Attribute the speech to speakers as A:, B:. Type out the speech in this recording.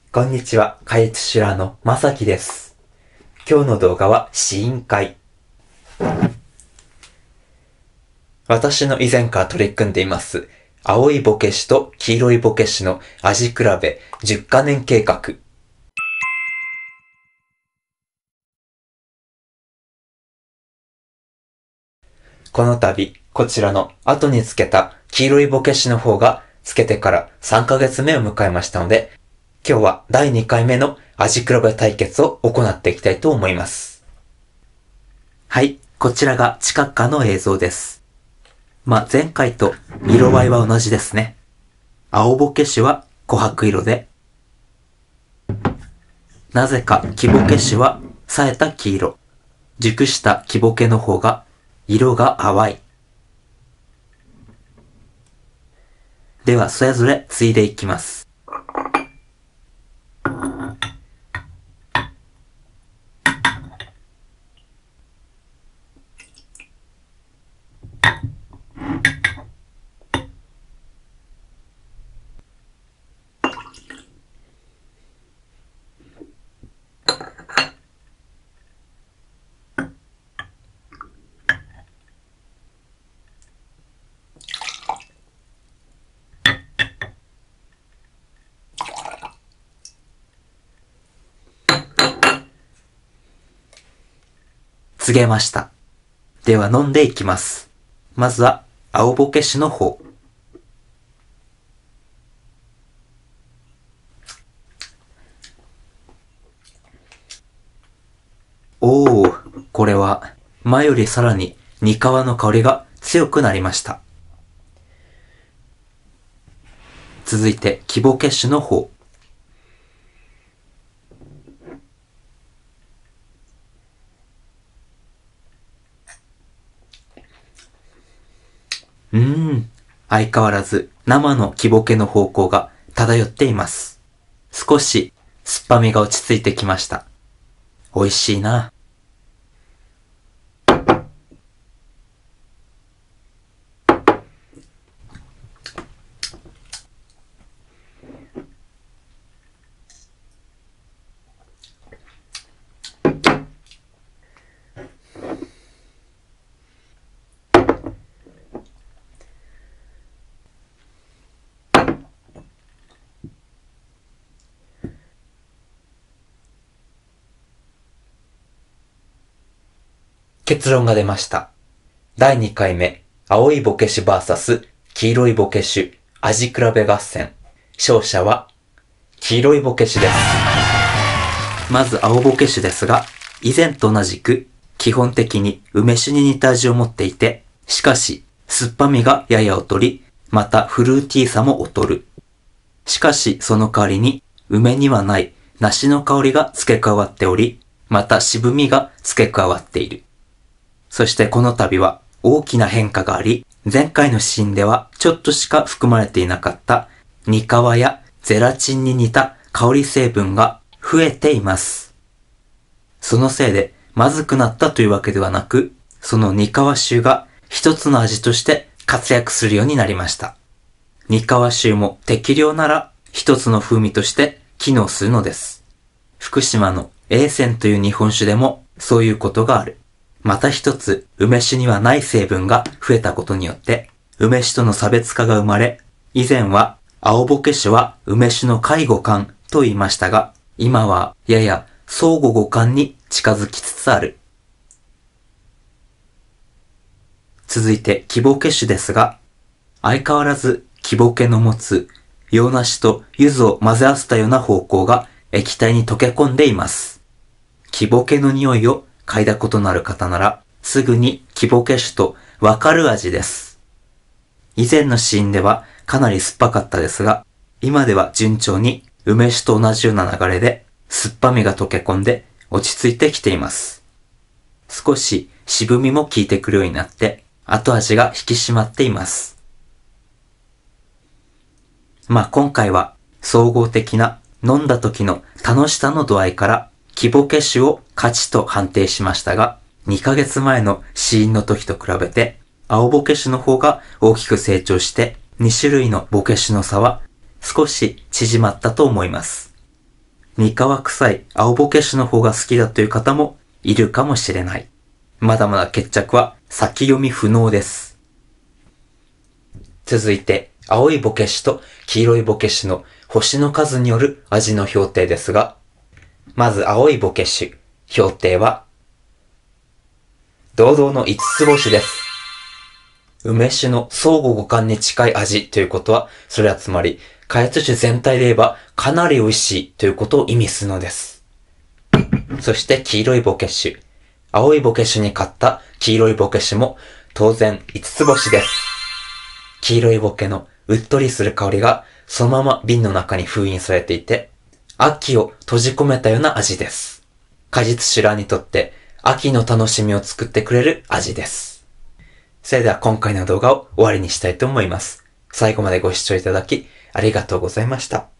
A: こんにちは、カイツシュラーのまさきです。今日の動画は試飲会。私の以前から取り組んでいます、青いボケ酒と黄色いボケ酒の味比べ10カ年計画。この度、こちらの後につけた黄色いボケ酒の方がつけてから3ヶ月目を迎えましたので、今日は第2回目の味比べ対決を行っていきたいと思います。はい、こちらが近くの映像です。前回と色合いは同じですね。青ボケ酒は琥珀色で、なぜか黄ボケ酒は冴えた黄色。熟した黄ボケの方が色が淡い。ではそれぞれついでいきます。告げました。では飲んでいきます。まずは青ボケ酒の方。おー、これは前よりさらに煮皮の香りが強くなりました。続いて黄ボケ酒の方。相変わらず生の黄ボケの方向が漂っています。少し酸っぱみが落ち着いてきました。美味しいな。結論が出ました。第2回目、青いボケ酒 VS 黄色いボケ酒味比べ合戦。勝者は黄色いボケ酒です。まず青ボケ酒ですが、以前と同じく基本的に梅酒に似た味を持っていて、しかし酸っぱみがやや劣り、またフルーティーさも劣る。しかしその代わりに梅にはない梨の香りが付け加わっており、また渋みが付け加わっている。そしてこの度は大きな変化があり、前回のシーンではちょっとしか含まれていなかった煮皮やゼラチンに似た香り成分が増えています。そのせいでまずくなったというわけではなく、その煮皮臭が一つの味として活躍するようになりました。煮皮臭も適量なら一つの風味として機能するのです。福島の栄泉という日本酒でもそういうことがある。また一つ、梅酒にはない成分が増えたことによって、梅酒との差別化が生まれ、以前は青ボケ酒は梅酒の下位互換と言いましたが、今はやや相互互換に近づきつつある。続いて黄ボケ酒ですが、相変わらず黄ボケの持つ洋梨と柚子を混ぜ合わせたような方向が液体に溶け込んでいます。黄ボケの匂いを嗅いだことのある方なら、すぐに黄ボケ酒とわかる味です。以前のシーンではかなり酸っぱかったですが、今では順調に梅酒と同じような流れで酸っぱみが溶け込んで落ち着いてきています。少し渋みも効いてくるようになって後味が引き締まっています。今回は総合的な飲んだ時の楽しさの度合いから黄ボケ酒を勝ちと判定しましたが、2ヶ月前の試飲の時と比べて、青ボケ酒の方が大きく成長して、2種類のボケ酒の差は少し縮まったと思います。 三河臭い青ボケ酒の方が好きだという方もいるかもしれない。まだまだ決着は先読み不能です。続いて、青いボケ酒と黄色いボケ酒の星の数による味の評定ですが、まず青いボケ酒、評定は、堂々の5つ星です。梅酒の相互互換に近い味ということは、それはつまり、加熱酒全体で言えばかなり美味しいということを意味するのです。そして黄色いボケ酒。青いボケ酒に勝った黄色いボケ酒も当然5つ星です。黄色いボケのうっとりする香りがそのまま瓶の中に封印されていて、秋を閉じ込めたような味です。果実酒らにとって秋の楽しみを作ってくれる味です。それでは今回の動画を終わりにしたいと思います。最後までご視聴いただきありがとうございました。